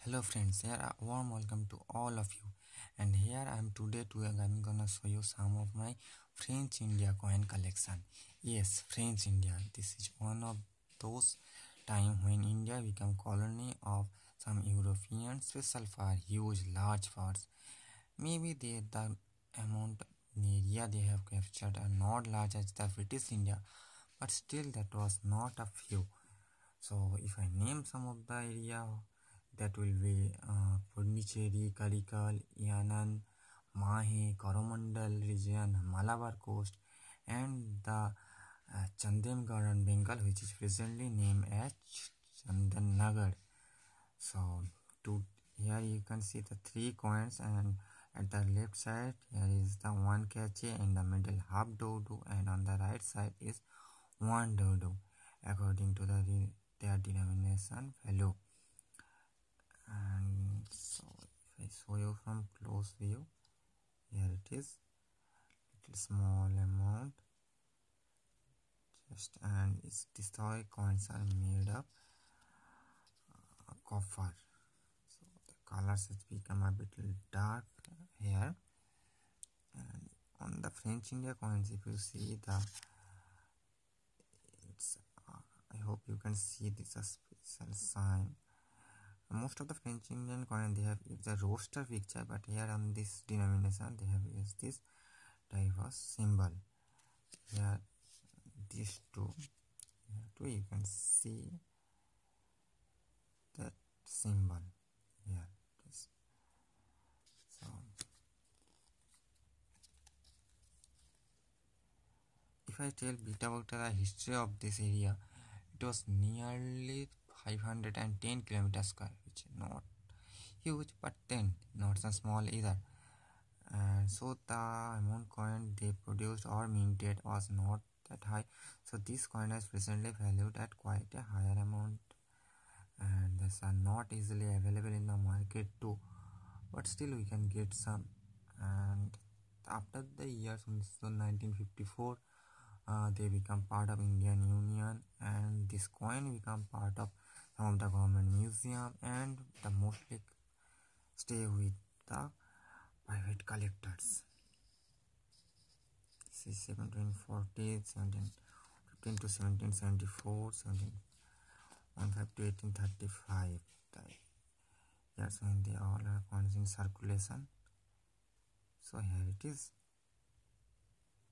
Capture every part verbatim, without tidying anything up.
Hello friends, here a warm welcome to all of you, and here I am today to I'm gonna show you some of my French India coin collection. Yes, French India. This is one of those time when India became colony of some Europeans, special for huge large forts. Maybe they the amount area they have captured are not large as the British India, but still that was not a few. So if I name some of the area, that will be uh, Pondicherry, Karikal, Yannan, Mahe, Coromandel region, Malabar coast, and the uh, Chandengarh and Bengal, which is presently named as Chandannagar. So to here you can see the three coins, and at the left side here is the one kache, in the middle half dodo, and on the right side is one dodo according to the their denomination value. And so if I show you from close view, here it is, little small amount just, and it's these toy coins are made of uh, copper, so the colors has become a bit dark here. And on the French India coins, if you see the it's uh, I hope you can see this a special sign. Most of the French Indian coin they have used the roaster picture, but here on this denomination they have used this type of symbol. Here these two, here too you can see that symbol here. This. So if I tell bit about the history of this area, it was nearly five hundred ten kilometers square, which is not huge but then not so small either. And so the amount coin they produced or minted was not that high, so this coin is presently valued at quite a higher amount, and these are not easily available in the market too, but still we can get some. And after the years nineteen fifty-four, uh, they become part of Indian Union, and this coin become part of some of the government museum, and the mostly stay with the private collectors. This is seventeen forty, seventeen fifteen to seventeen seventy-four, seventeen fifteen to eighteen thirty-five. That's when they all are coins in circulation. So here it is.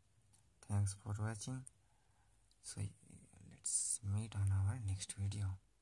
Thanks for watching. So let's meet on our next video.